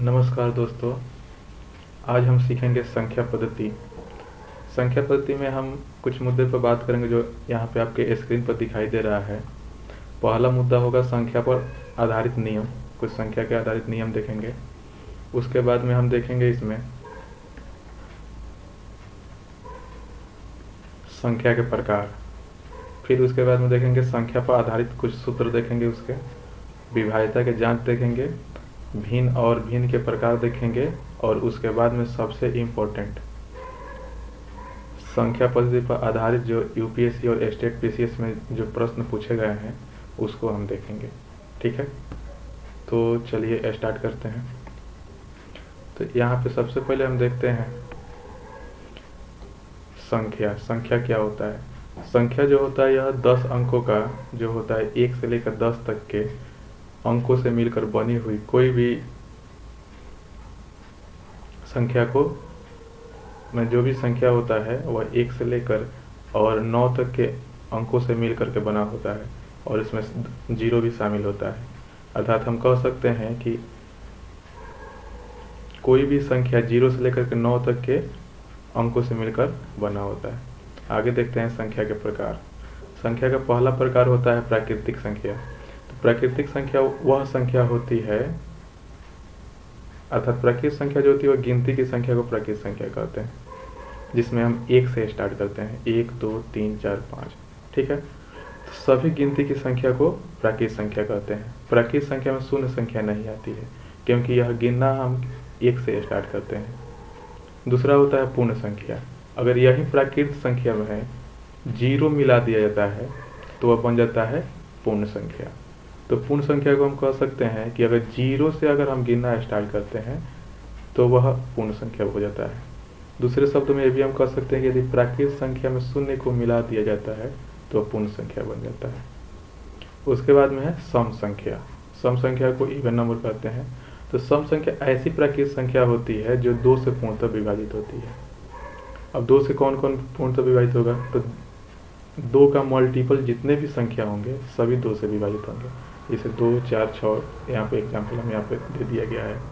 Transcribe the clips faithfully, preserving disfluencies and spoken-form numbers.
नमस्कार दोस्तों, आज हम सीखेंगे संख्या पद्धति। संख्या पद्धति में हम कुछ मुद्दे पर बात करेंगे जो यहाँ पे आपके स्क्रीन पर दिखाई दे रहा है। पहला मुद्दा होगा संख्या पर आधारित नियम, कुछ संख्या के आधारित नियम देखेंगे। उसके बाद में हम देखेंगे इसमें संख्या के प्रकार। फिर उसके बाद में देखेंगे संख्या पर आधारित कुछ सूत्र देखेंगे, उसके विभाज्यता के जांच देखेंगे, भिन्न और भिन्न के प्रकार देखेंगे, और उसके बाद में सबसे इम्पोर्टेंट संख्या पद्धति पर आधारित जो यूपीएससी और स्टेट पीसीएस में जो प्रश्न पूछे गए हैं उसको हम देखेंगे। ठीक है, तो चलिए स्टार्ट करते हैं। तो यहाँ पे सबसे पहले हम देखते हैं संख्या। संख्या क्या होता है? संख्या जो होता है यह दस अंकों का जो होता है, एक से लेकर दस तक के अंकों से मिलकर बनी हुई कोई भी संख्या को में जो भी संख्या होता है वह एक से लेकर और नौ तक के अंकों से मिलकर के बना होता है, और इसमें जीरो भी शामिल होता है। अर्थात हम कह सकते हैं कि कोई भी संख्या जीरो से लेकर के नौ तक के अंकों से मिलकर बना होता है। आगे देखते हैं संख्या के प्रकार। संख्या का पहला प्रकार होता है प्राकृतिक संख्या। तो प्राकृतिक संख्या वह संख्या होती है, अर्थात प्राकृतिक संख्या जो होती है वह गिनती की संख्या को प्राकृतिक संख्या कहते हैं, जिसमें हम एक से स्टार्ट करते हैं, एक दो तीन चार पाँच। ठीक है, तो सभी गिनती की संख्या को प्राकृतिक संख्या कहते हैं। प्राकृतिक संख्या में शून्य संख्या नहीं आती है, क्योंकि यह गिनना हम एक से स्टार्ट करते हैं। दूसरा होता है पूर्ण संख्या। अगर यही प्राकृतिक संख्या में है जीरो मिला दिया जाता है तो वह बन जाता है पूर्ण संख्या। तो पूर्ण संख्या को हम कह सकते हैं कि अगर जीरो से अगर हम गिनना स्टार्ट करते हैं तो वह पूर्ण संख्या हो जाता है। दूसरे शब्दों में ये भी हम कह सकते हैं कि यदि प्राकृतिक संख्या में शून्य को मिला दिया जाता है तो पूर्ण संख्या बन जाता है। उसके बाद में है सम संख्या। सम संख्या को इवन नंबर कहते हैं। तो सम संख्या ऐसी प्राकृतिक संख्या होती है जो दो से पूर्णतः विभाजित होती है। अब दो से कौन कौन पूर्णतः विभाजित होगा? तो दो का मल्टीपल जितने भी संख्या होंगे सभी दो से विभाजित होंगे। जैसे दो चार छः, यहाँ पे एग्जाम्पल हम यहाँ पे दे दिया गया है।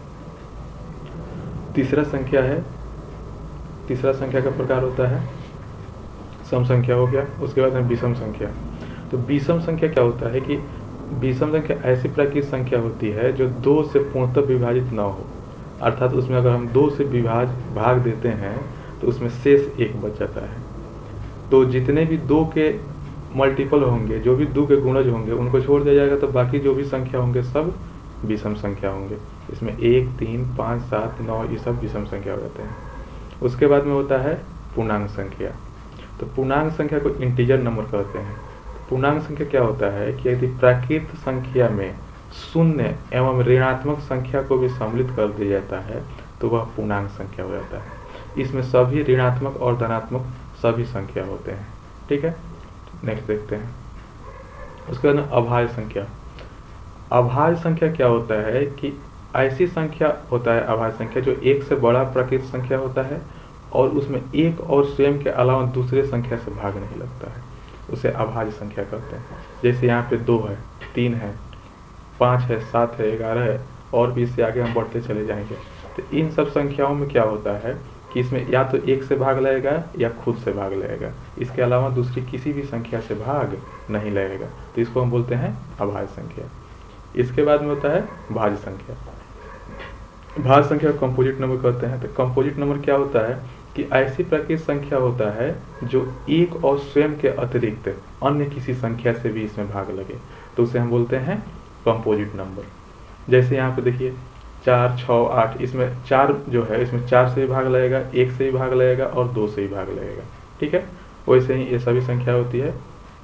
तीसरा संख्या है तीसरा संख्या का प्रकार होता है सम संख्या हो गया। उसके बाद है विषम संख्या। तो विषम संख्या क्या होता है कि विषम संख्या ऐसी प्राकृतिक संख्या होती है जो दो से पूर्णतः विभाजित न हो, अर्थात उसमें अगर हम दो से विभाज भाग देते हैं तो उसमें शेष एक बच जाता है। तो जितने भी दो के मल्टीपल होंगे, जो भी दो के गुणज होंगे, उनको छोड़ दिया जाएगा तो बाकी जो भी संख्या होंगे सब विषम संख्या होंगे। इसमें एक तीन पाँच सात नौ ये सब विषम संख्या हो जाते हैं। उसके बाद में होता है पूर्णांक संख्या। तो पूर्णांक संख्या को इंटीजर नंबर कहते हैं। पूर्णांक संख्या क्या होता है कि यदि प्राकृतिक संख्या में शून्य एवं ऋणात्मक संख्या को भी सम्मिलित कर दिया जाता है तो वह पूर्णांक संख्या हो जाता है। इसमें सभी ऋणात्मक और धनात्मक सभी संख्या होते हैं। ठीक है, नेक्स्ट देखते हैं। उसके बाद अभाज्य संख्या। अभाज्य संख्या क्या होता है कि ऐसी संख्या होता है अभाज्य संख्या जो एक से बड़ा प्राकृतिक संख्या होता है और उसमें एक और स्वयं के अलावा दूसरे संख्या से भाग नहीं लगता है, उसे अभाज्य संख्या कहते हैं। जैसे यहाँ पे दो है, तीन है, पाँच है, सात है, ग्यारह है, और भी इससे आगे हम बढ़ते चले जाएंगे। तो इन सब संख्याओं में क्या होता है कि इसमें या तो एक से भाग लगेगा या खुद से भाग लगेगा, इसके अलावा दूसरी किसी भी संख्या से भाग नहीं लगेगा, तो इसको हम बोलते हैं अभाज्य संख्या। इसके बाद में होता है भाज्य संख्या। भाज्य संख्या को कंपोजिट नंबर कहते हैं। तो कंपोजिट नंबर क्या होता है कि ऐसी प्राकृतिक संख्या होता है जो एक और स्वयं के अतिरिक्त अन्य किसी संख्या से भी इसमें भाग लगे, तो उसे हम बोलते हैं कंपोजिट नंबर। जैसे यहाँ पे देखिए चार छः आठ, इसमें चार जो है इसमें चार से भी भाग लगेगा, एक से भी भाग लगेगा और दो से भी भाग लगेगा। ठीक है, वैसे ही ये सभी संख्या होती है।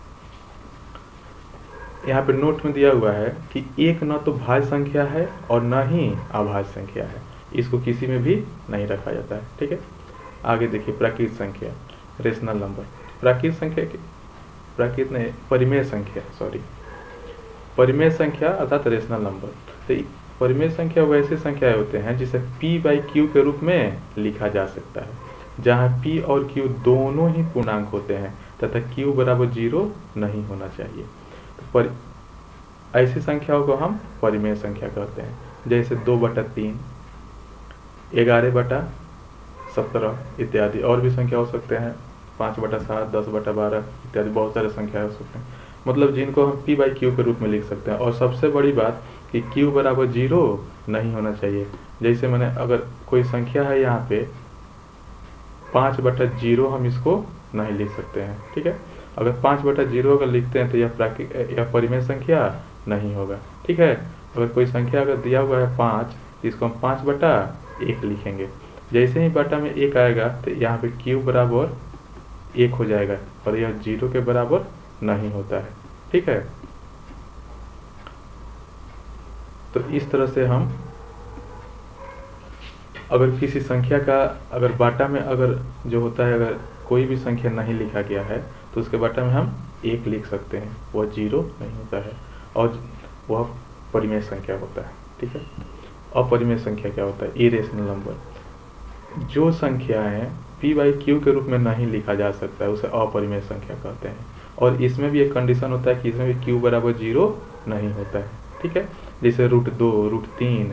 यहाँ पे नोट में दिया हुआ है कि एक न तो भाज्य संख्या है और न ही अभाज्य संख्या है, इसको किसी में भी नहीं रखा जाता है। ठीक है, आगे देखिए प्राकृतिक संख्या, रेशनल नंबर। प्राकृतिक संख्या प्राकृतिक नहीं परिमेय संख्या सॉरी परिमेय संख्या अर्थात रेशनल नंबर। तो परिमेय संख्या वैसे संख्याएं होते हैं जिसे p बाई क्यू के रूप में लिखा जा सकता है, जहाँ p और q दोनों ही पूर्णांक होते हैं तथा q बराबर जीरो नहीं होना चाहिए। तो पर ऐसी संख्याओं को हम परिमेय संख्या कहते हैं। जैसे दो बटा तीन, ग्यारह बटा सत्रह इत्यादि। और भी संख्या हो सकते हैं, पाँच बटा सात, दस बटा बारह इत्यादि बहुत सारे संख्या हो सकते हैं, मतलब जिनको हम पी बाई क्यू के रूप में लिख सकते हैं। और सबसे बड़ी बात कि क्यू बराबर जीरो नहीं होना चाहिए। जैसे मैंने अगर कोई संख्या है यहाँ पे पाँच बटा जीरो, हम इसको नहीं लिख सकते हैं, ठीक है। अगर पाँच बटा जीरो अगर लिखते हैं तो यह प्राकृतिक यह परिमेय संख्या नहीं होगा, ठीक है। अगर कोई संख्या अगर दिया हुआ है पाँच तो इसको हम पाँच बटा एक लिखेंगे। जैसे ही बटा में एक आएगा तो यहाँ पे क्यू बराबर एक हो जाएगा और यह जीरो के बराबर नहीं होता है, ठीक है। तो इस तरह से हम अगर किसी संख्या का अगर बाटा में अगर जो होता है अगर कोई भी संख्या नहीं लिखा गया है तो उसके बाटा में हम एक लिख सकते हैं, वह जीरो नहीं होता है और वह परिमेय संख्या होता है, ठीक है। अपरिमेय संख्या क्या होता है? Irrational number. जो संख्याएं पी बाई क्यू के रूप में नहीं लिखा जा सकता है उसे अपरिमेय संख्या कहते हैं। और इसमें भी एक कंडीशन होता है कि इसमें भी क्यू बराबर जीरो नहीं होता है, ठीक है। जैसे रूट दो, रूट तीन,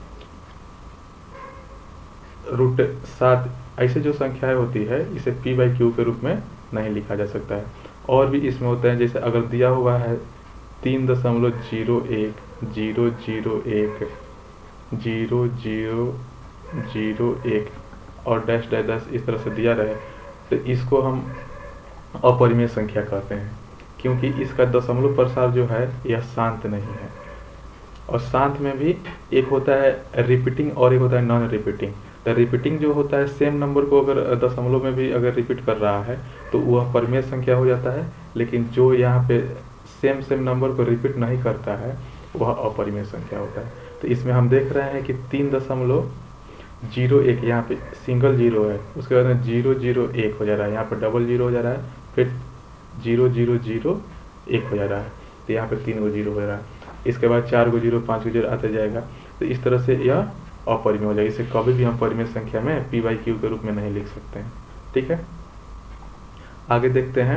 रूट सात, ऐसे जो संख्याएं होती है इसे पी बाई क्यू के रूप में नहीं लिखा जा सकता है। और भी इसमें होते हैं, जैसे अगर दिया हुआ है तीन दशमलव जीरो एक, जीरो जीरो एक, जीरो जीरो जीरो एक और डैश डैश डैश इस तरह से दिया रहे तो इसको हम अपरिमेय संख्या कहते हैं, क्योंकि इसका दशमलव प्रसार जो है यह शांत नहीं है। और शांत में भी एक होता है रिपीटिंग और एक होता है नॉन रिपीटिंग। तो रिपीटिंग जो होता है सेम नंबर को अगर दशमलव में भी अगर रिपीट कर रहा है तो वह परिमेय संख्या हो जाता है, लेकिन जो यहाँ पे सेम सेम नंबर को रिपीट नहीं करता है वह अपरिमेय संख्या होता है। तो इसमें हम देख रहे हैं कि तीन दशमलव जीरो एक यहाँ पे सिंगल जीरो है, उसके बाद में जीरो जीरो एक हो जा रहा है, यहाँ पे डबल जीरो हो जा रहा है, फिर जीरो जीरो जीरो एक हो जा रहा है, तो यहाँ पे तीन गो जीरो हो रहा है, इसके बाद चार गो जीरो, पाँच गो जीरो आते जाएगा। तो इस तरह से यह अपरिमेय हो जाएगा। इसे कभी भी हम परिमेय संख्या में पी बाई क्यू के रूप में नहीं लिख सकते हैं, ठीक है। आगे देखते हैं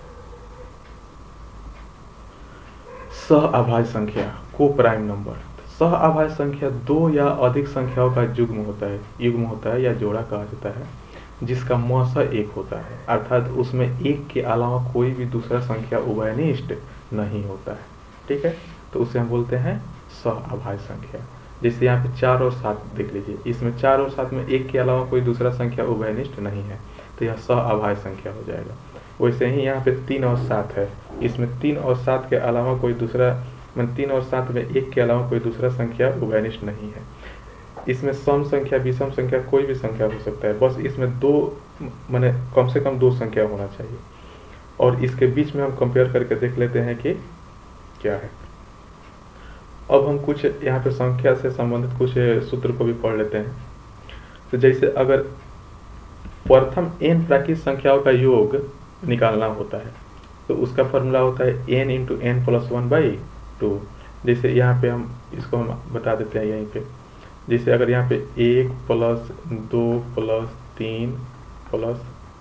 सह अभाज्य संख्या, को प्राइम नंबर। सह अभाज्य संख्या दो या अधिक संख्याओं का युग्म होता है, युग्म होता है या जोड़ा कहा जाता है, जिसका मौसा एक होता है, अर्थात उसमें एक के अलावा कोई भी दूसरा संख्या उभयनिष्ठ नहीं होता है, ठीक है। तो उसे हम बोलते हैं सह अभाज्य संख्या। जैसे यहाँ पे चार और सात देख लीजिए, इसमें चार और सात में एक के अलावा कोई दूसरा संख्या उभयनिष्ठ नहीं है, तो यह सह अभाज्य संख्या हो जाएगा। वैसे ही यहाँ पे तीन और सात है, इसमें तीन और सात के अलावा कोई दूसरा, मतलब तीन और सात में एक के अलावा कोई दूसरा संख्या उभयनिष्ठ नहीं है। इसमें सम संख्या, विषम संख्या, कोई भी संख्या हो सकता है, बस इसमें दो माने कम से कम दो संख्या होना चाहिए। और इसके बीच में हम कंपेयर करके देख लेते हैं कि क्या है। अब हम कुछ यहाँ पे संख्या से संबंधित कुछ सूत्र को भी पढ़ लेते हैं। तो जैसे अगर प्रथम n प्राकृतिक संख्याओं का योग निकालना होता है तो उसका फॉर्मूला होता है n into n plus one by two. जैसे यहाँ पे हम इसको हम बता देते हैं यहीं पे, जैसे अगर यहाँ पे एक प्लस दो प्लस तीन प्लस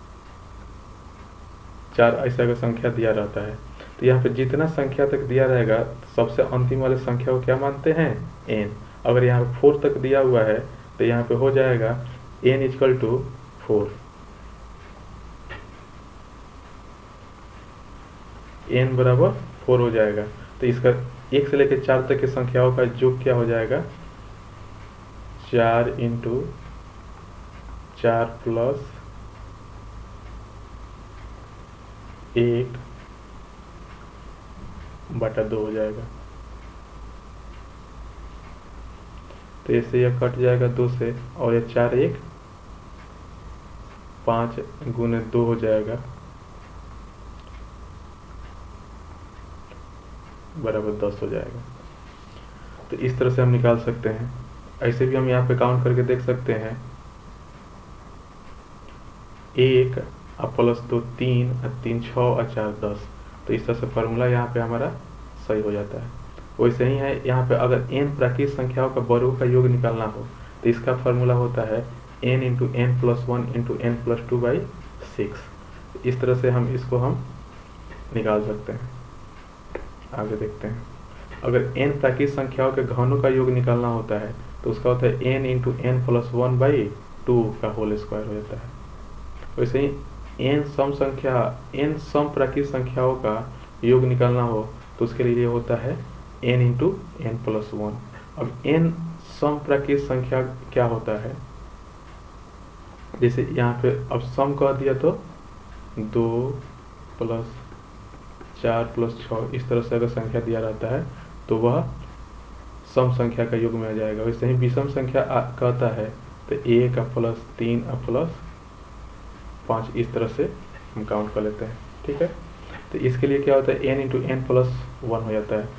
चार ऐसा अगर संख्या दिया रहता है तो यहाँ पे जितना संख्या तक दिया रहेगा सबसे अंतिम वाले संख्या को क्या मानते हैं? n। अगर यहाँ पे फोर तक दिया हुआ है तो यहाँ पे हो जाएगा n equal to four, n बराबर फोर हो जाएगा। तो इसका एक से लेकर चार तक की संख्याओं का योग क्या हो जाएगा? चार इंटू चार प्लस एक बटा दो हो जाएगा। तो इससे यह कट जाएगा दो से, और यह चार एक पाँच गुने दो हो जाएगा बराबर दस हो जाएगा। तो इस तरह से हम निकाल सकते हैं। ऐसे भी हम यहाँ पे काउंट करके देख सकते हैं, एक और प्लस दो तीन और तीन छः और चार दस। तो इस तरह से फार्मूला यहाँ पे हमारा सही हो जाता है। वैसे ही है यहाँ पे अगर n प्राकृतिक संख्याओं का वर्गों का योग निकालना हो तो इसका फार्मूला होता है n into n plus one into n plus two by six. इस तरह से हम इसको हम निकाल सकते हैं। आगे देखते हैं, अगर n प्राकृतिक संख्याओं के घनों का योग निकालना होता है तो उसका होता है n into n plus one by two का होल स्क्वायर हो जाता है। वैसे ही एन सम संख्या एन सम प्राकृत संख्याओं का योग निकालना हो तो उसके लिए होता है n into n plus one. अब एन सम प्राकृत संख्या क्या होता है, जैसे यहाँ पे अब सम कह दिया तो दो प्लस चार प्लस छः इस तरह से अगर संख्या दिया रहता है तो वह सम संख्या का योग में आ जाएगा। वैसे ही विषम संख्या कहता है तो एक का प्लस तीन का प्लस पाँच इस तरह से हम काउंट कर लेते हैं। ठीक है, तो इसके लिए क्या होता है n into n plus one हो जाता है।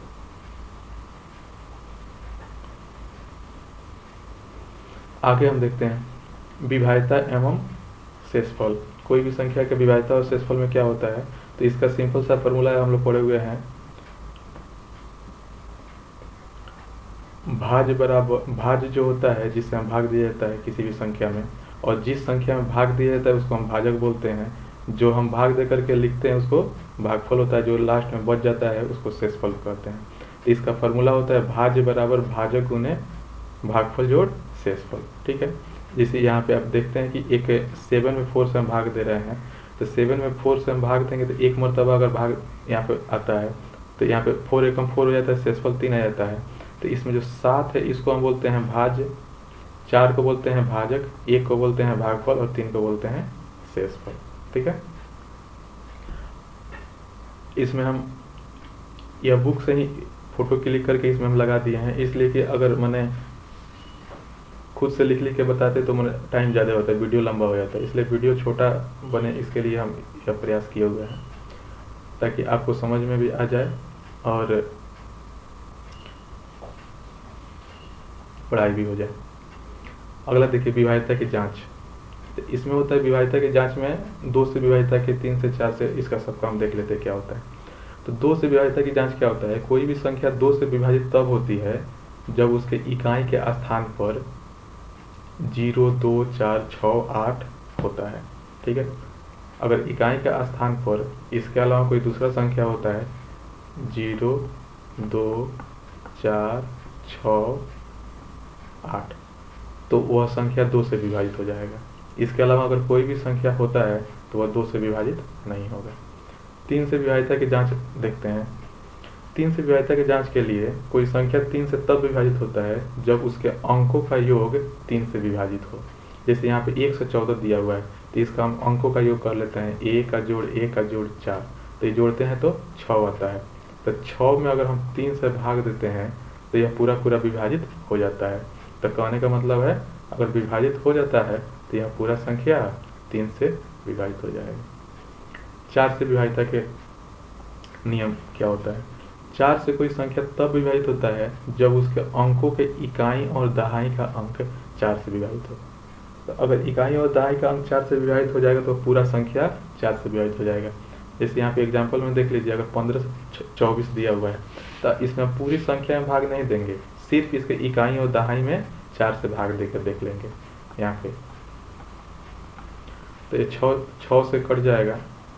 आगे हम देखते हैं विभाज्यता एवं शेषफल। कोई भी संख्या के विभाज्यता और शेषफल में क्या होता है, तो इसका सिंपल सा फॉर्मूला हम लोग पढ़े हुए हैं, भाज्य बराबर भाज्य जो होता है जिससे हम भाग दिया जाता है किसी भी संख्या में, और जिस संख्या में भाग दिया जाता है उसको हम भाजक बोलते हैं। जो हम भाग दे करके लिखते हैं उसको भागफल होता है, जो लास्ट में बच जाता है उसको शेषफल कहते हैं। तो इसका फॉर्मूला होता है भाज्य बराबर भाजक गुने भागफल जोड़ शेषफल। ठीक है, जैसे यहाँ पे आप देखते हैं कि एक सेवन में फोर से हम भाग दे रहे हैं, तो सेवन में फोर से हम भाग देंगे तो एक मरतबा अगर भाग यहाँ पे आता है तो यहाँ पे फोर एकम फोर हो जाता है, शेषफल तीन आ जाता है। तो इसमें जो सात है इसको हम बोलते हैं भाज्य, चार को बोलते हैं भाजक, एक को बोलते हैं भागफल और तीन को बोलते हैं शेषफल। ठीक है, इसमें हम यह बुक से ही फोटो क्लिक करके इसमें हम लगा दिए हैं, इसलिए कि अगर मैंने खुद से लिख लिख के बताते तो मैंने टाइम ज़्यादा होता है, वीडियो लंबा हो जाता है, इसलिए वीडियो छोटा बने इसके लिए हम यह प्रयास किए हुए हैं ताकि आपको समझ में भी आ जाए और पढ़ाई भी हो जाए। अगला देखिए विभाज्यता की जांच। तो इसमें होता है विभाज्यता की जांच में दो से विभाज्यता के, तीन से चार से, इसका सबका हम देख लेते हैं क्या होता है। तो दो से विभाज्यता की जांच क्या होता है, कोई भी संख्या दो से विभाजित तब होती है जब उसके इकाई के स्थान पर जीरो दो चार छः आठ होता है। ठीक है, अगर इकाई के स्थान पर इसके अलावा कोई दूसरा संख्या होता है जीरो दो चार छः आठ, तो वह संख्या दो से विभाजित हो जाएगा। इसके अलावा अगर कोई भी संख्या होता है तो वह दो से विभाजित नहीं होगा। तीन से विभाज्यता की जांच देखते हैं। तीन से विभाज्यता की जांच के लिए कोई संख्या तीन से तब विभाजित होता है जब उसके अंकों का योग तीन से विभाजित हो। जैसे यहाँ पे एक से चौदह दिया हुआ है तो इसका हम अंकों का योग कर लेते हैं, एक का जोड़ एक का जोड़ चार, तो ये जोड़ते हैं तो छः आता है। तो छः में अगर हम तीन से भाग देते हैं तो यह पूरा पूरा विभाजित हो जाता है। तो कहने का मतलब है अगर विभाजित हो जाता है तो यह पूरा संख्या तीन से विभाजित हो जाएगा। चार से विभाज्यता के नियम क्या होता है, चार से कोई संख्या तब विभाजित होता है जब उसके अंकों के इकाई और दहाई का अंक चार से विभाजित हो। तो अगर इकाई और दहाई का अंक चार से विभाजित हो जाएगा तो पूरा संख्या चार से विभाजित हो जाएगा। जैसे यहाँ पे एग्जांपल में देख लीजिए, अगर पंद्रह से चौबीस दिया हुआ है तो इसमें पूरी संख्या में भाग नहीं देंगे, सिर्फ इसके इकाई और दहाई में चार से भाग देकर देख लेंगे यहाँ पे। तो ये छः छः से कट जाएगा,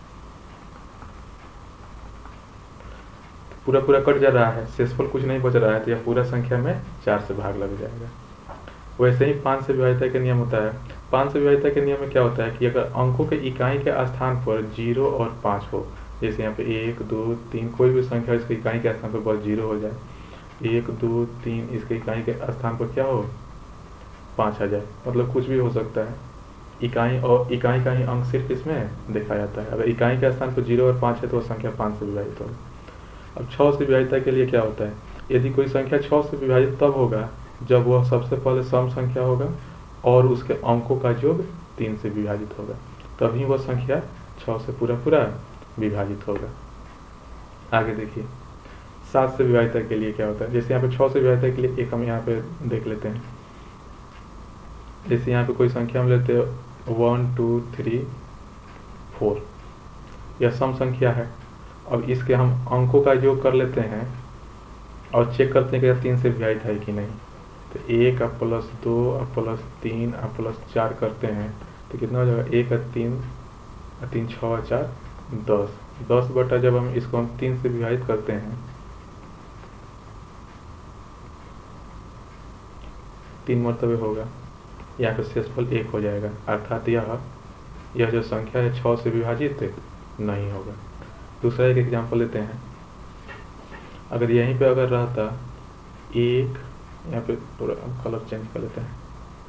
पूरा पूरा कट जा रहा है, शेषफल कुछ नहीं बच रहा है, तो यह पूरा संख्या में चार से भाग लग जाएगा। वैसे ही पाँच से विभाज्यता के नियम होता है। पाँच से विभाज्यता के नियम में क्या होता है कि अगर अंकों के इकाई के स्थान पर जीरो और पाँच हो, जैसे यहाँ पे एक दो तीन कोई भी संख्या इसके इकाई के स्थान पर बस जीरो हो जाए, एक दो तीन इसके इकाई के स्थान पर क्या हो पाँच आ जाए, मतलब कुछ भी हो सकता है। इकाई और इकाई का ही अंक सिर्फ इसमें देखा जाता है। अगर इकाई के स्थान पर जीरो और पाँच है तो वह संख्या पाँच से विभाजित होगी। अब छः से विभाज्यता के लिए क्या होता है, यदि कोई संख्या छः से विभाजित तब होगा जब वह सबसे पहले सम संख्या होगा और उसके अंकों का योग तीन से विभाजित होगा, तभी वह संख्या छः से पूरा पूरा विभाजित होगा। आगे देखिए सात से विभाज्यता के लिए क्या होता है। जैसे यहाँ पे छः से विभाज्यता के लिए एक हम यहाँ पे देख लेते हैं। जैसे यहाँ पे कोई संख्या हम लेते हैं वन टू थ्री फोर, यह सम संख्या है। अब इसके हम अंकों का योग कर लेते हैं और चेक करते हैं कि यह तीन से विभाजित है कि नहीं। तो एक अब प्लस दो अब प्लस तीन अब प्लस चार करते हैं तो कितना हो जाएगा, एक और तीन तीन छः और चार दस, दस बटा जब हम इसको हम तीन से विभाजित करते हैं तीन मरतबे होगा, यहाँ पे शेषफल एक हो जाएगा, अर्थात यह यह जो संख्या है छः से विभाजित नहीं होगा। दूसरा एक एग्जाम्पल लेते हैं। अगर यहीं पे अगर रहता एक, यहाँ पे थोड़ा कलर चेंज कर लेते हैं,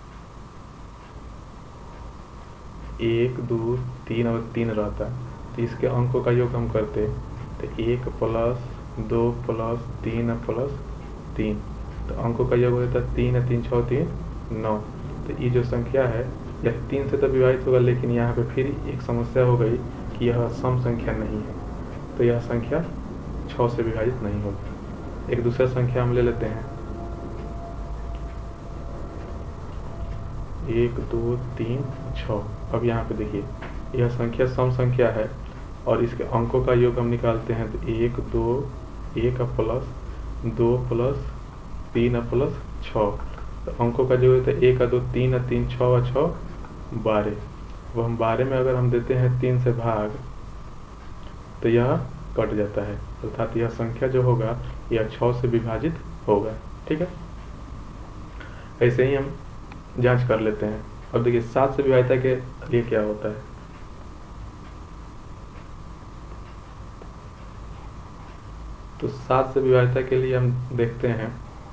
एक दो तीन और तीन रहता तो इसके अंकों का योग हम करते तो एक प्लस दो प्लस तीन प्लस तीन, तो अंकों का योग होता है तीन तीन छः तीन नौ। तो ये जो संख्या है यह तीन से तो विभाजित होगा, लेकिन यहाँ पे फिर एक समस्या हो गई कि यह सम संख्या नहीं है, तो यह संख्या छः से विभाजित नहीं होगी। एक दूसरा संख्या हम ले लेते हैं, एक दो तीन छः। अब यहाँ पे देखिए यह संख्या सम संख्या है और इसके अंकों का योग हम निकालते हैं तो एक दो एक प्लस दो प्लस तीन प्लस छः, तो अंकों का जो होता है एक दो तीन तीन छः छः बारह। वो हम बारह में अगर हम देते हैं तीन से भाग तो यह कट जाता है, अर्थात यह संख्या जो होगा यह छः से विभाजित होगा। ठीक है, ऐसे ही हम जांच कर लेते हैं। अब देखिए सात से विभाजित के लिए क्या होता है, तो सात से विभाजित के लिए हम देखते हैं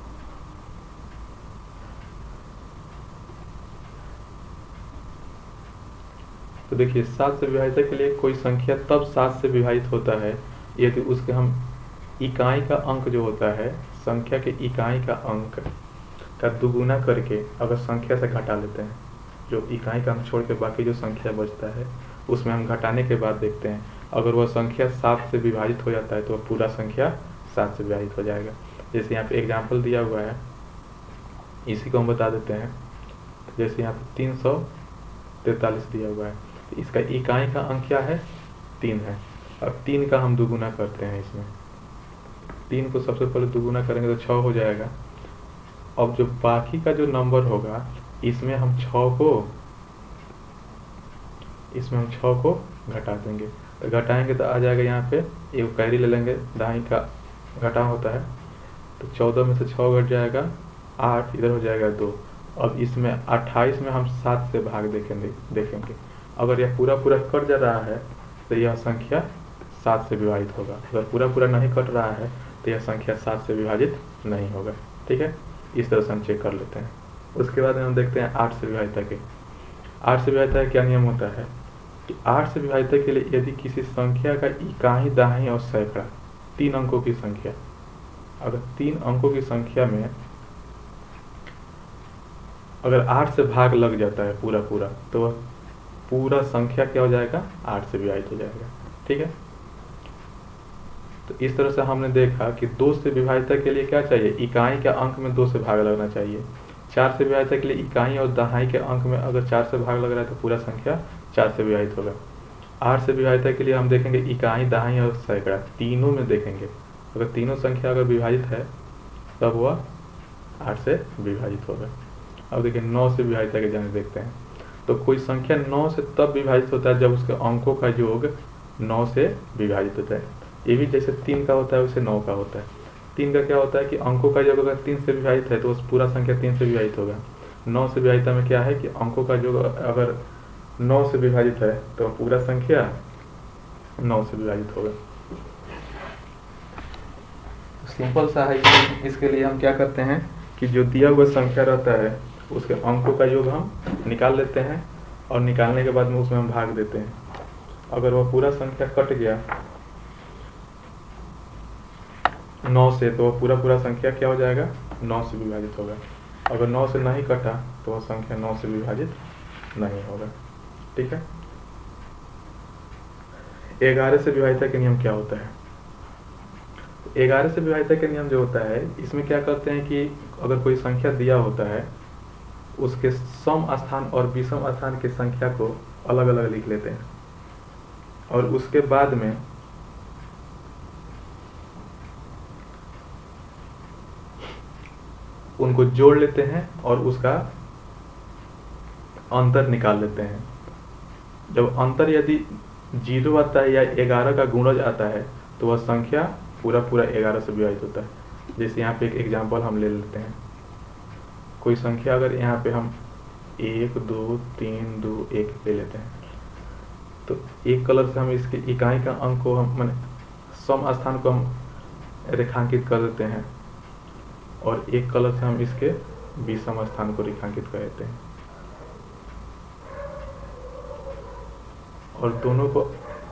तो देखिए सात से विभाजित के लिए कोई संख्या तब सात से विभाजित होता है यदि उसके हम इकाई का अंक जो होता है, संख्या के इकाई का अंक का दुगुना करके अगर संख्या से घटा लेते हैं, जो इकाई का अंक छोड़ के बाकी जो संख्या बचता है उसमें हम घटाने के बाद देखते हैं अगर वह संख्या सात से विभाजित हो जाता है तो वह पूरा संख्या सात से विभाजित हो जाएगा। जैसे यहाँ पे एग्जाम्पल दिया हुआ है, इसी को हम बता देते हैं। जैसे यहाँ पे तीन सौ तैतालीस दिया हुआ है, तो इसका इकाई का अंक क्या है, तीन है। अब तीन का हम दुगुना करते हैं, इसमें तीन को सबसे पहले दुगुना करेंगे तो छः हो जाएगा। अब जो बाकी का जो नंबर होगा इसमें हम छः को इसमें हम छः को घटा देंगे, तो घटाएंगे तो आ जाएगा यहाँ पे एक कैरी ले लेंगे, दाई का घटा होता है, तो चौदह में से छः घट जाएगा आठ, इधर हो जाएगा दो। अब इसमें अट्ठाईस में हम सात से भाग देखेंगे देखेंगे अगर यह पूरा पूरा कट जा रहा है तो यह संख्या सात से विभाजित होगा, अगर पूरा पूरा नहीं कट रहा है तो यह संख्या सात से विभाजित नहीं होगा। ठीक है, इस तरह से हम चेक कर लेते हैं। उसके बाद हम देखते हैं आठ से विभाजित के। आठ से विभाजित का क्या नियम होता है कि आठ से विभाजित के लिए यदि किसी संख्या का इकाई दहाई और सैकड़ा, तीन अंकों की संख्या, अगर तीन अंकों की संख्या में अगर आठ से भाग लग जाता है पूरा पूरा, तो वह पूरा संख्या क्या हो जाएगा, आठ से विभाजित हो जाएगा। ठीक है, तो इस तरह से हमने देखा कि दो से विभाजित के लिए क्या चाहिए, इकाई के अंक में दो से भाग लगना चाहिए। चार से विभाजित के लिए इकाई और दहाई के अंक में अगर चार से भाग लग रहा है तो पूरा संख्या चार से विभाजित होगा। आठ से विभाजित के लिए हम देखेंगे इकाई दहाई और सैकड़ा तीनों में देखेंगे, अगर तीनों संख्या अगर विभाजित है तब वह आठ से विभाजित होगा। अब देखिए नौ से विभाजित के जाने देखते हैं, तो कोई संख्या नौ से तब विभाजित होता है जब उसके अंकों का योग नौ से विभाजित होता है। ये भी जैसे तीन का होता है वैसे नौ का होता है। तीन का क्या होता है कि अंकों का योग अगर तीन से विभाजित है तो उस पूरा संख्या तीन से विभाजित होगा। नौ से विभाजित में क्या है कि अंकों का योग अगर नौ से विभाजित है तो पूरा संख्या नौ से विभाजित होगा। सिंपल सा है, इसके लिए हम क्या करते हैं कि जो दिया हुआ संख्या रहता है उसके अंकों का योग हम निकाल लेते हैं और निकालने के बाद में उसमें हम भाग देते हैं। अगर वह पूरा संख्या कट गया नौ से तो वह पूरा पूरा संख्या क्या हो जाएगा, नौ से विभाजित होगा। अगर नौ से नहीं कटा तो वह संख्या नौ से विभाजित नहीं होगा। ठीक है, ग्यारह से विभाजित के नियम क्या होता है, ग्यारह से विभाजित के नियम जो होता है इसमें क्या करते हैं कि अगर कोई संख्या दिया होता है उसके सम स्थान और विषम स्थान की संख्या को अलग अलग लिख लेते हैं और उसके बाद में उनको जोड़ लेते हैं और उसका अंतर निकाल लेते हैं। जब अंतर यदि जीरो आता है या ग्यारह का गुणज आता है तो वह संख्या पूरा पूरा ग्यारह से विभाजित होता है। जैसे यहाँ पे एक एग्जांपल हम ले लेते हैं, कोई संख्या अगर यहाँ पे हम एक दो तीन दो एक ले लेते हैं, तो एक कलर से हम इसके इकाई का अंक को हम माने सम स्थान को हम रेखांकित कर देते हैं, और एक कलर से हम इसके विषम स्थान को रेखांकित कर देते हैं, और दोनों को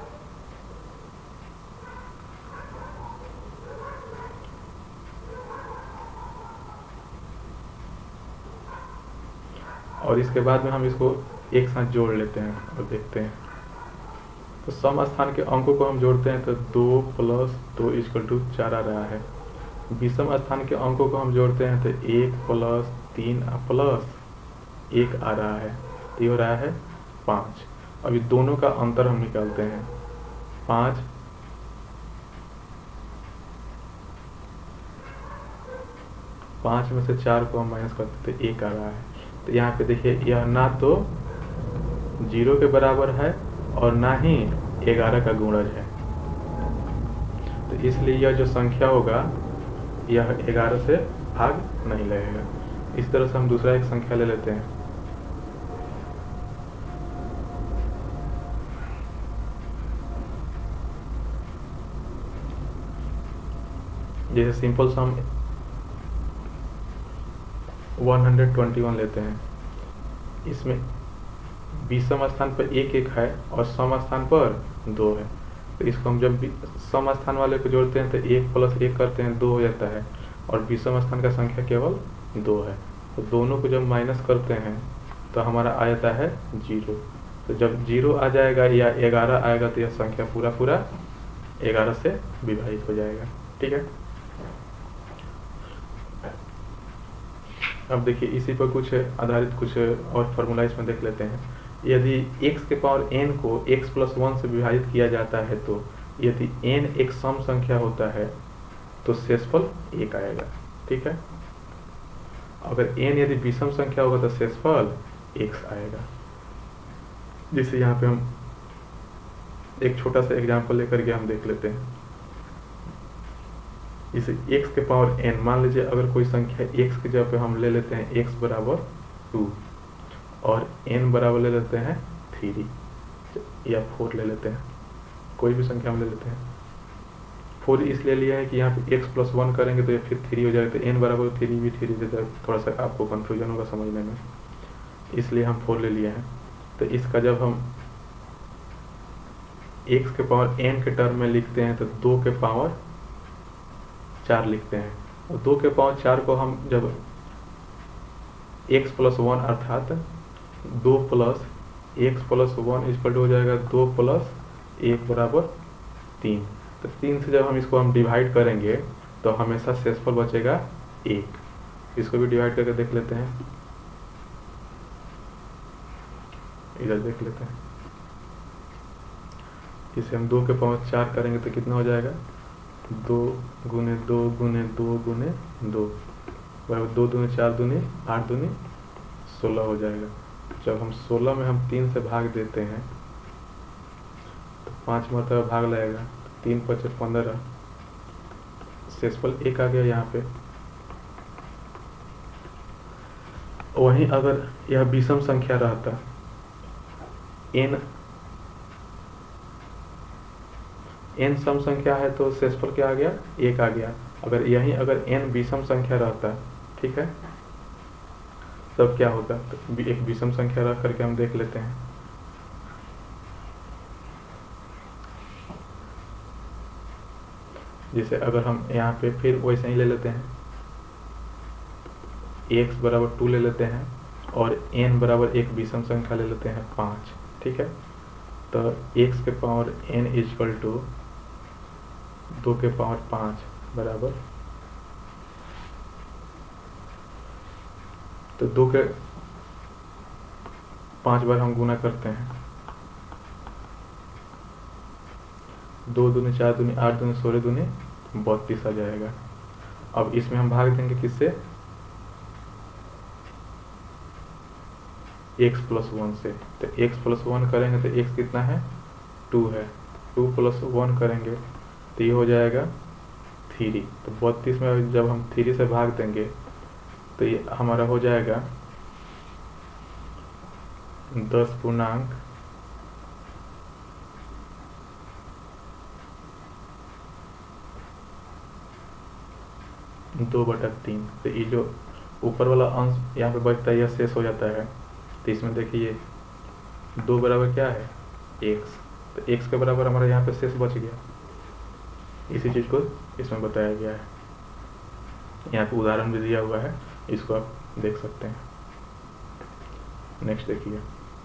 और इसके बाद में हम इसको एक साथ जोड़ लेते हैं और देखते हैं। तो सम स्थान के अंकों को हम जोड़ते हैं तो दो प्लस दो इक्वल टू चार आ रहा है। विषम स्थान के अंकों को हम जोड़ते हैं तो एक प्लस तीन प्लस एक आ रहा है, तो ये हो रहा है पाँच। अभी दोनों का अंतर हम निकालते हैं, पाँच पाँच में से चार को हम माइनस करते तो एक आ रहा है। तो यहाँ पे देखिए यह ना तो जीरो के बराबर है और ना ही ग्यारह का गुणज है, तो इसलिए यह जो संख्या होगा यह ग्यारह से भाग नहीं लगेगा। इस तरह से हम दूसरा एक संख्या ले लेते हैं। जैसे सिंपल सम एक सौ इक्कीस लेते हैं, इसमें विषम स्थान पर एक एक है और सम स्थान पर दो है, तो इसको हम जब भी सम स्थान वाले को जोड़ते हैं तो एक प्लस एक करते हैं दो हो जाता है, और विषम स्थान का संख्या केवल दो है, तो दोनों को जब माइनस करते हैं तो हमारा आ जाता है जीरो। तो जब जीरो आ जाएगा या ग्यारह आएगा तो यह संख्या पूरा पूरा ग्यारह से विभाजित हो जाएगा। ठीक है, अब देखिए इसी पर कुछ आधारित कुछ और फॉर्मूला इसमें देख लेते हैं। यदि x के पावर n को x प्लस वन से विभाजित किया जाता है, तो यदि n एक सम संख्या होता है तो शेषफल एक आएगा। ठीक है, अगर n यदि विषम संख्या होगा तो शेषफल x आएगा। जिसे यहाँ पे हम एक छोटा सा एग्जाम्पल लेकर के हम देख लेते हैं। इसे x के पावर n, मान लीजिए अगर कोई संख्या x की जगह पे हम ले लेते हैं x बराबर टू और n बराबर ले लेते हैं थ्री या फोर ले लेते हैं, कोई भी संख्या हम ले लेते हैं। फोर इसलिए लिया है कि यहाँ पे x प्लस वन करेंगे तो ये फिर थ्री हो जाएगा, तो n बराबर थ्री भी थ्री से थोड़ा सा आपको कंफ्यूजन होगा समझने में, इसलिए हम फोर ले लिए हैं। तो इसका जब हम x के पावर n के टर्म में लिखते हैं तो दो के पावर चार लिखते हैं, और दो के पावर चार को हम जब x प्लस वन अर्थात दो plus x plus one equal हो जाएगा दो प्लस एक बराबर तीन। तो तीन से जब हम इसको हम डिवाइड करेंगे तो हमेशा शेषफल बचेगा एक। इसको भी डिवाइड करके देख लेते हैं, इधर देख लेते हैं। इसे हम दो के पावर चार करेंगे तो कितना हो जाएगा, दो गुने दो गुने दो गुने दो बराबर दो दूनी चार दूनी आठ दूनी सोलह हो जाएगा। जब हम सोलह में हम तीन से भाग देते हैं तो पाँच मरतबा भाग लगेगा, तीन पचे पंद्रह, शेषफल एक आ गया यहाँ पे। वहीं अगर यह विषम संख्या रहता, n n सम संख्या है तो शेषफल क्या आ गया, एक आ गया। अगर यहीं अगर n विषम संख्या रहता, ठीक है, तब क्या होता, तो एक विषम संख्या रख करके हम देख लेते हैं। जैसे अगर हम यहाँ पे फिर वैसे ही ले लेते हैं, x बराबर टू ले लेते हैं और n बराबर एक विषम संख्या ले लेते हैं पाँच। ठीक है, तो x के पावर n इक्वल टू दो के पावर पाँच बराबर, तो दो के पांच बार हम गुना करते हैं, दो दूनी चार दूनी आठ दूनी सोलह दूनी बत्तीस आ जाएगा। अब इसमें हम भाग देंगे किससे, x प्लस वन से। तो x प्लस वन करेंगे तो x कितना है, टू है, टू प्लस वन करेंगे तो ये हो जाएगा थ्री। तो बत्तीस में जब हम थ्री से भाग देंगे तो ये हमारा हो जाएगा दस पूर्णांक दो बटा तीन। तो ये जो ऊपर वाला अंश यहाँ पे बचता है यह शेष हो जाता है। तो इसमें देखिए दो बराबर क्या है एक्स, तो एक्स के बराबर हमारा यहाँ पे शेष बच गया। इसी चीज़ को इसमें बताया गया है, यहाँ पे उदाहरण भी दिया हुआ है, इसको आप देख सकते हैं। नेक्स्ट देखिए,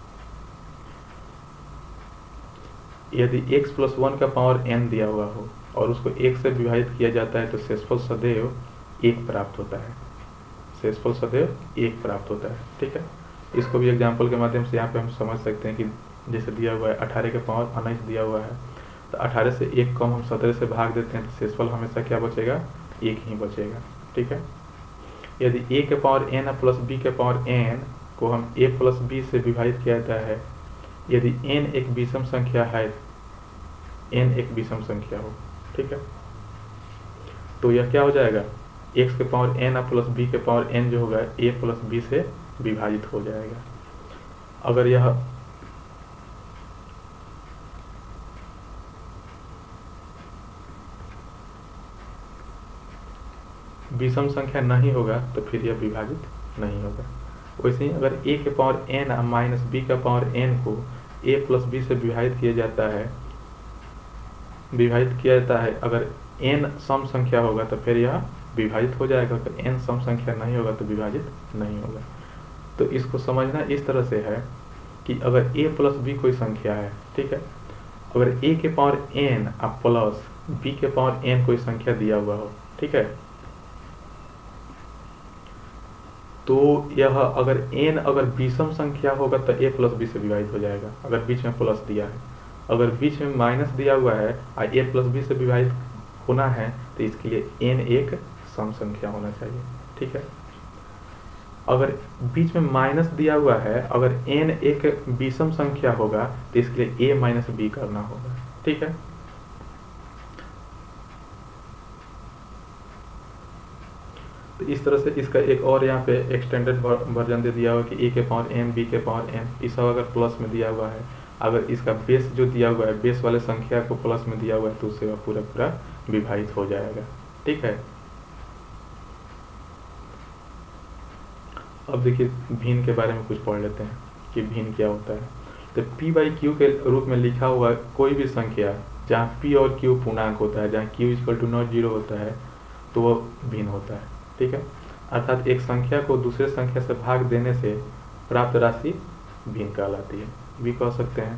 यदि x प्लस वन का पावर n दिया हुआ हो और उसको एक से विभाजित किया जाता है तो शेषफल सदैव एक प्राप्त होता है। शेषफल सदैव एक प्राप्त होता है, ठीक है। इसको भी एग्जाम्पल के माध्यम से यहाँ पे हम समझ सकते हैं कि जैसे दिया हुआ है अठारह के पावर उन्नीस दिया हुआ है, तो अठारह से एक कम हम सत्रह से भाग देते हैं तो शेषफल हमेशा क्या बचेगा, एक ही बचेगा, ठीक है। यदि a के पावर n प्लस b के पावर n को हम a प्लस b से विभाजित किया जाता है, यदि n एक विषम संख्या है, n एक विषम संख्या हो, ठीक है, तो यह क्या हो जाएगा, x के पावर n प्लस b के पावर n जो होगा a प्लस b से विभाजित हो जाएगा। अगर यह विषम संख्या नहीं होगा तो फिर यह विभाजित नहीं होगा। वैसे ही अगर a के पावर n माइनस b का पावर n को a प्लस b से विभाजित किया जाता है विभाजित किया जाता है अगर n सम संख्या होगा तो फिर यह विभाजित हो जाएगा, अगर n सम संख्या नहीं होगा तो विभाजित नहीं होगा। तो इसको समझना इस तरह से है कि अगर a प्लस b कोई संख्या है, ठीक है, अगर a के पावर n प्लस b के पावर n कोई संख्या दिया हुआ हो, ठीक है, तो यह अगर n अगर विषम संख्या होगा तो a प्लस b से विभाजित हो जाएगा, अगर बीच में प्लस दिया है। अगर बीच में माइनस दिया हुआ है और a प्लस b से विभाजित होना है तो इसके लिए n एक सम संख्या होना चाहिए, ठीक है। अगर बीच में माइनस दिया हुआ है, अगर n एक विषम संख्या होगा तो इसके लिए a माइनस b करना होगा, ठीक है। तो इस तरह से इसका एक और यहाँ पे एक्सटेंडेड वर्जन दे दिया हुआ कि a के पावर m b के पावर m, ये सब अगर प्लस में दिया हुआ है, अगर इसका बेस जो दिया हुआ है बेस वाले संख्या को प्लस में दिया हुआ है तो उससे वह पूरा पूरा विभाजित हो जाएगा, ठीक है। अब देखिए भिन्न के बारे में कुछ पढ़ लेते हैं कि भिन्न क्या होता है। तो p बाई क्यू के रूप में लिखा हुआ कोई भी संख्या जहाँ p और q पूर्णांक होता है, जहाँ q equal to not zero होता है तो वह भिन्न होता है, ठीक है। अर्थात एक संख्या को दूसरे संख्या से भाग देने से प्राप्त राशि भिन्न कहलाती है, भी कह सकते हैं।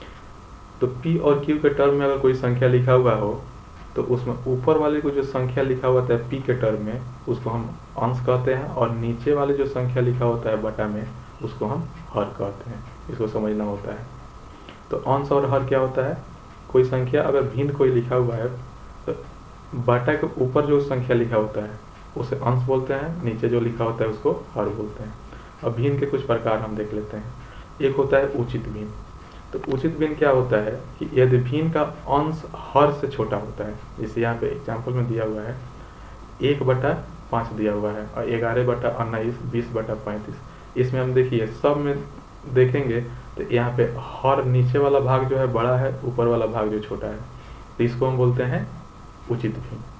तो p और q के टर्म में अगर कोई संख्या लिखा हुआ हो तो उसमें ऊपर वाले को जो संख्या लिखा होता है p के टर्म में उसको हम अंश कहते हैं, और नीचे वाले जो संख्या लिखा होता है बटा में उसको हम हर कहते हैं। इसको समझना होता है। तो अंश और हर क्या होता है, कोई संख्या अगर भिन्न कोई लिखा हुआ है तो बटा के ऊपर जो संख्या लिखा होता है उसे अंश बोलते हैं, नीचे जो लिखा होता है उसको हर बोलते हैं। अब भिन्न के कुछ प्रकार हम देख लेते हैं। एक होता है उचित भिन्न। तो उचित भिन्न क्या होता है कि यदि भिन्न का अंश हर से छोटा होता है, जैसे यहाँ पे एग्जाम्पल में दिया हुआ है एक बटा पाँच दिया हुआ है और ग्यारह बटा उन्नीस, बीस बटा पैंतीस, इसमें हम देखिए सब में देखेंगे तो यहाँ पे हर नीचे वाला भाग जो है बड़ा है, ऊपर वाला भाग जो छोटा है, तो इसको हम बोलते हैं उचित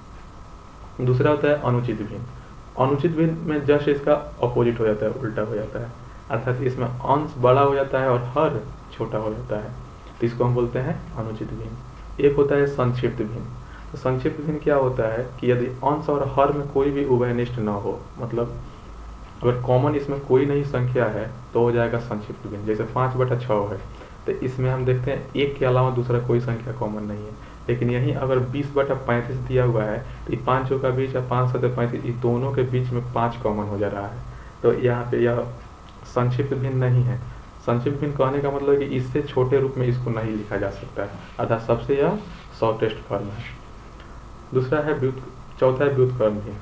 भिन्न। दूसरा होता है अनुचित भिन्न। अनुचित भिन्न में जस्ट इसका अपोजिट हो जाता है, उल्टा हो जाता है, अर्थात इसमें अंश बड़ा हो जाता है और हर छोटा हो जाता है, तो इसको हम बोलते हैं अनुचित भिन्न। एक होता है संक्षिप्त भिन्न। तो संक्षिप्त भिन्न क्या होता है कि यदि अंश और हर में कोई भी उभयनिष्ठ न हो, मतलब अगर कॉमन इसमें कोई नहीं संख्या है तो हो जाएगा संक्षिप्त भिन्न। जैसे पाँच बटा छः है तो इसमें हम देखते हैं एक के अलावा दूसरा कोई संख्या कॉमन नहीं है, लेकिन यहीं अगर बीस बटा पैंतीस दिया हुआ है तो ये पाँचों का बीच या पाँच सत्तर पैंतीस, ये दोनों के बीच में पाँच कॉमन हो जा रहा है, तो यहाँ पे यह संक्षिप्त भिन्न नहीं है। संक्षिप्त भिन्न कहने का मतलब है कि इससे छोटे रूप में इसको नहीं लिखा जा सकता है, अर्थात सबसे यह शॉर्टेस्ट फॉर्म है। दूसरा है व्युत चौथा है व्युत्क्रम भिन्न।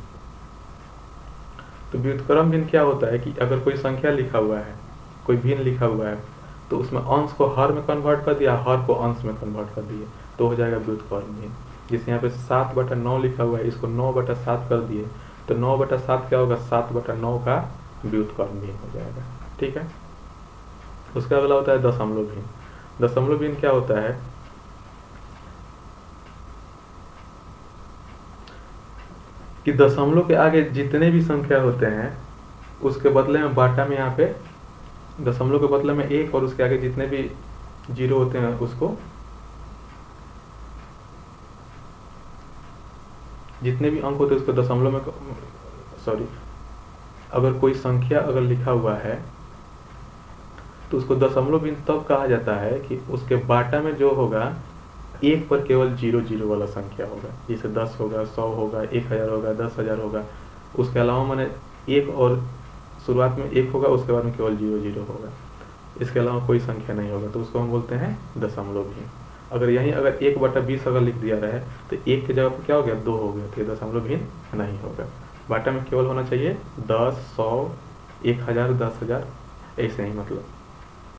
तो व्युत्क्रम भिन्न क्या होता है कि अगर कोई संख्या लिखा हुआ है, कोई भिन्न लिखा हुआ है, तो उसमें अंश को हर में कन्वर्ट कर दिया, हर को अंश में कन्वर्ट कर दिए, तो हो जाएगा व्युत्क्रम भिन्न। जिस यहाँ पे सात बटा नौ लिखा हुआ है इसको नौ बटा सात कर दिए तो नौ बटा सात क्या होगा, सात बटा नौ का व्युत्क्रम भिन्न हो जाएगा। ठीक है, उसका अगला होता है दशमलव भिन्न। दशमलव भिन्न क्या होता है कि दशमलव के आगे जितने भी संख्या होते हैं उसके बदले में बाटा में यहाँ पे दशमलव के बदले में एक और उसके आगे जितने भी जीरो होते हैं उसको, जितने भी अंक होते हैं उसको दशमलव में, सॉरी, अगर कोई संख्या अगर लिखा हुआ है तो उसको दशमलव भिन्न तब कहा जाता है कि उसके बाटा में जो होगा एक पर केवल जीरो जीरो वाला संख्या होगा। जैसे दस होगा, सौ होगा, एक हज़ार होगा, दस हज़ार होगा। उसके अलावा मैंने एक और शुरुआत में एक होगा, उसके बाद में केवल जीरो जीरो होगा, इसके अलावा कोई संख्या नहीं होगा, तो उसको हम बोलते हैं दशमलव भिन्न। अगर यहीं अगर एक बटा बीस अगर लिख दिया रहे तो एक की जगह पर क्या हो गया, दो हो गया, तो ये दशमलव भिन्न नहीं होगा। बाटा में केवल होना चाहिए दस, सौ, एक हज़ार, दस हज़ार, ऐसे ही मतलब